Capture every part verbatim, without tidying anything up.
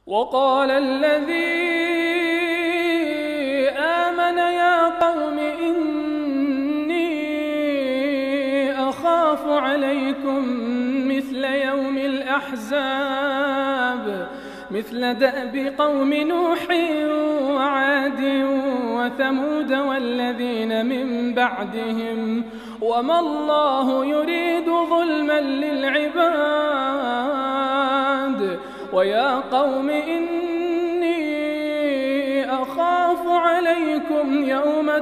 وقال الذي آمن يا قوم إني أخاف عليكم مثل يوم الأحزاب مثل دأب قوم نوح وعاد وثمود والذين من بعدهم وما الله يريد ظلما للعباد ويا قوم إني أخاف عليكم يوم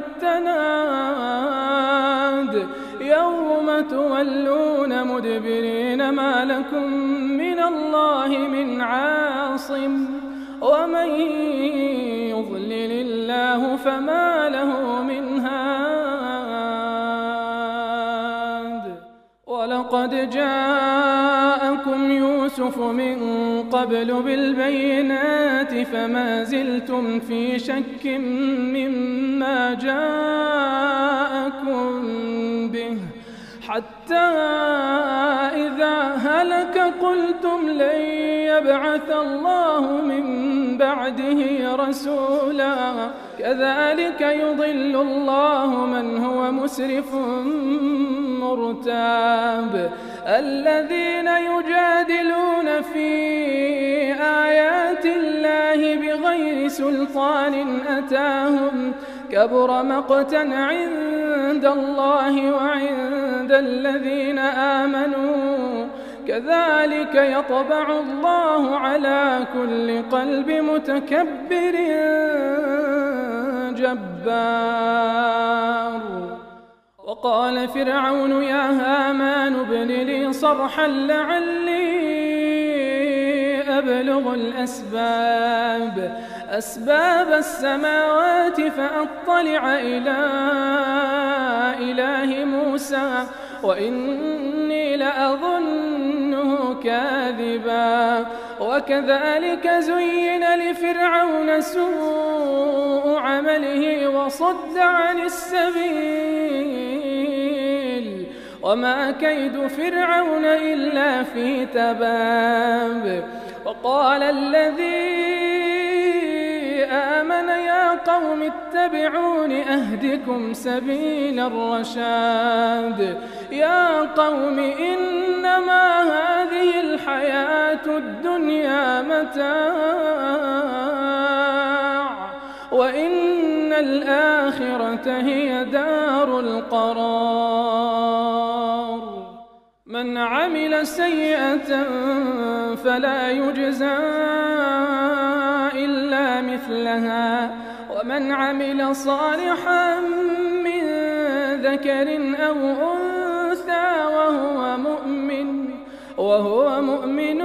التناد يوم تولون مدبرين ما لكم من الله من عاصم ومن يضلل الله فما له من هاد. ولقد جاءكم يوسف من قبل بالبينات فما زلتم في شك مما جاءكم به حتى إذا هلك قلتم لن يبعث الله من بعده رسولا كذلك يضل الله من هو مسرف مرتاب. الذين يجادلون في آيات الله بغير سلطان أتاهم كبر مقتا عند الله وعند الذين آمنوا كذلك يطبع الله على كل قلب متكبر جبار. وقال فرعون يا هامان ابن لي صرحا لعلي أبلغ الأسباب أسباب السماوات فأطلع إلى إله موسى وإني لأظنه كاذبا. وكذلك زين لفرعون سوء عمله وصد عن السبيل وما كيد فرعون إلا في تباب. وقال الذي آمن يا قوم اتبعون أهدكم سبيل الرشاد. يا قوم إنما هذه الحياة الدنيا متاع وإن الآخرة هي دار القرار. من عمل سيئة فلا يجزى إلا مثلها ومن عمل صالحا من ذكر أو أنثى وهو مؤمن وهو مؤمن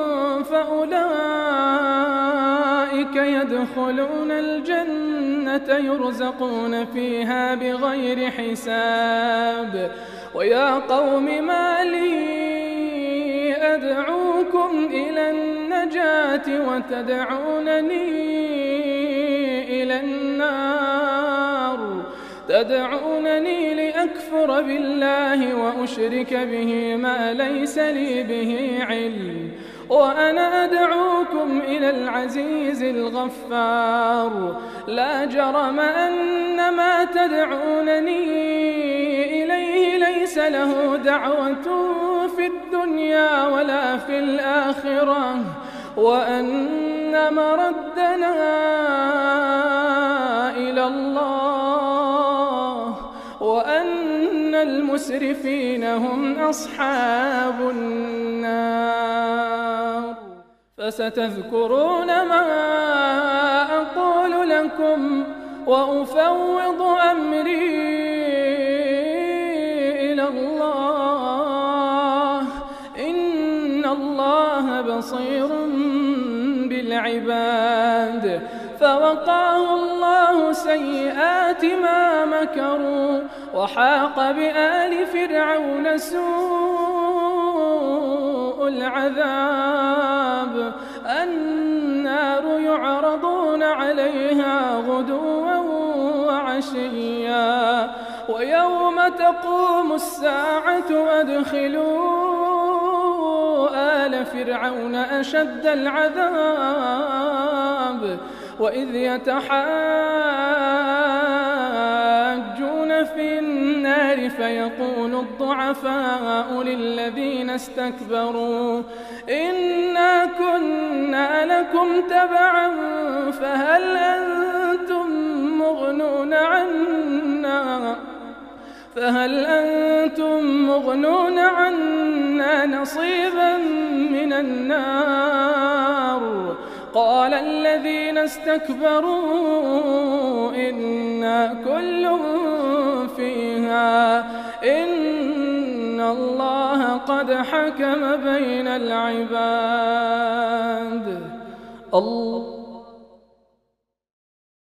فأولئك يدخلون الجنة يرزقون فيها بغير حساب. ويا قوم ما لي أدعوكم إلى النجاة وتدعونني إلى النار تدعونني لأكفر بالله وأشرك به ما ليس لي به علم وأنا أدعوكم إلى العزيز الغفار. لا جرم أن ما تدعونني إليه ليس له دعوة في الدنيا ولا في الآخرة وأن مردنا إلى الله وأن المسرفين هم أصحاب النار. فستذكرون ما أقول لكم وأفوض أمري إلى الله إن الله بصير بالعباد. فوقاه الله سيئات ما مكروا وحاق بآل فرعون سوء العذاب. النار يعرضون عليها غدوا وعشيا ويوم تقوم الساعة أدخلوا آل فرعون أشد العذاب وإذ يتحاجون في النار فيقول الضعفاء للذين استكبروا إنا كنا لكم تبعا فهل أنتم مغنون عنا فهل أنتم مغنون عنا نصيبا من النار قال الذين استكبروا إنا كل فيها إن الله قد حكم بين العباد. الله